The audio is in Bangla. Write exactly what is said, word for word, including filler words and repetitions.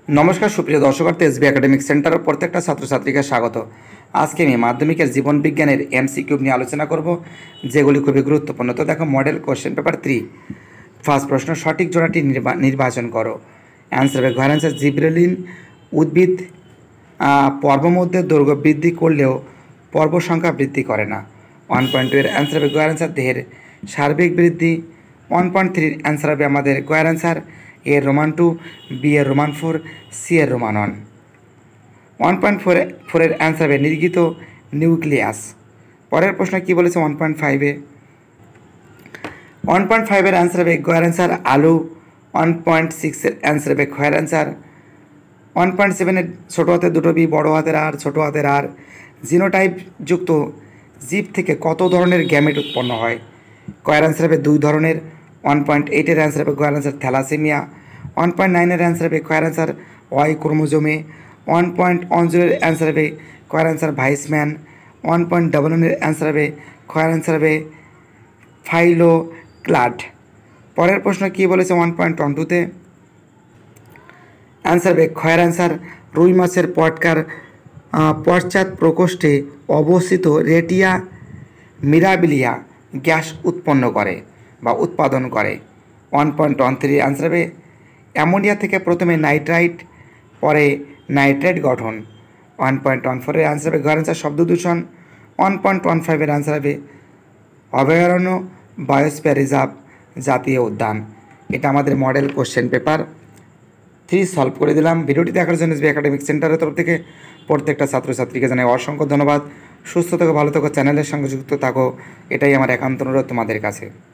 নমস্কার সুপ্রিয় দর্শকার্থী এসবি একাডেমিক সেন্টারের প্রত্যেকটা ছাত্রছাত্রীকে স্বাগত। আজকে আমি মাধ্যমিকের জীবন বিজ্ঞানের এমসিকিউ নিয়ে আলোচনা করব, যেগুলি খুবই গুরুত্বপূর্ণ। তো দেখো, model question paper three, first প্রশ্ন, সঠিক জোড়াটি নির্বাচন করো। অ্যান্সার হবে ঘর অ্যান্সার জিব্রেলিন। উদ্ভিদ পর্বমধ্যে দৈর্ঘ্য বৃদ্ধি করলেও পর্ব সংখ্যা বৃদ্ধি করে না। ওয়ান পয়েন্ট টু এর অ্যান্সার হবে গয়ের অ্যান্সার দেহের সার্বিক বৃদ্ধি। ওয়ান পয়েন্ট থ্রির অ্যান্সার হবে আমাদের গয়ের অ্যান্সার এ এর রোমান টু, বি এর রোমান ফোর, সি এর roman one. One point four ফোরের অ্যান্সার হবে নির্গিত নিউক্লিয়াস। পরের প্রশ্ন কী বলেছে ওয়ান পয়েন্ট ফাইভে? ওয়ান পয়েন্ট ফাইভের অ্যান্সার হবে গয়ের অ্যান্সার আলু। ওয়ান পয়েন্ট সিক্সের অ্যান্সার হবে খয়ের অ্যান্সার। ওয়ান পয়েন্ট সেভেনের ছোটো হাতের দুটো বি, বড়ো হাতের আর, ছোটো হাতের আর। জিনোটাইপ যুক্ত জীব থেকে কত ধরনের গ্যামেট উৎপন্ন হয়? কয়ের অ্যান্সার হবে দুই ধরনের। ওয়ান পয়েন্ট এইটের অ্যান্সার হবে কয়ের অ্যান্সার থ্যালাসেমিয়া। ওয়ান পয়েন্ট নাইনের অ্যান্সার হবে কয়ের অ্যান্সার ওয়াই ক্রোমোজোমে। ওয়ান পয়েন্ট ওয়ান জিরোর অ্যান্সার হবে কয়ের answer Weismann. One point double ওয়ানের অ্যান্সার হবে কয়ের অ্যান্সার হবে ফাইলোক্লাড। পরের প্রশ্ন কী বলেছে ওয়ান পয়েন্ট ওয়ান টুতে? অ্যান্সার হবে খয়ের অ্যান্সার রুই মাছের পটকার পশ্চাৎ প্রকোষ্ঠে অবস্থিত রেটিয়া মিরাবিলিয়া গ্যাস উৎপন্ন করে বা উৎপাদন করে। One point one three answer হবে অ্যামোনিয়া থেকে প্রথমে নাইট্রাইট, পরে নাইট্রেট গঠন। ওয়ান পয়েন্ট ওয়ান ফোরের অ্যান্সার হবে ঘর অ্যান্সার শব্দ দূষণ। ওয়ান পয়েন্ট ওয়ান ফাইভের অ্যান্সার হবে অভয়ারণ্য বায়োস্ফিয়ার রিজার্ভ জাতীয় উদ্যান। এটা আমাদের model question paper three solve করে দিলাম। ভিডিওটি দেখার জন্য এসবি একাডেমিক সেন্টারের তরফ থেকে প্রত্যেকটা ছাত্রছাত্রীকে জানাই অসংখ্য ধন্যবাদ। সুস্থ থাকো, ভালো থাকো, চ্যানেলের সঙ্গে যুক্ত থাকো, এটাই আমার একান্ত অনুরোধ তোমাদের কাছে।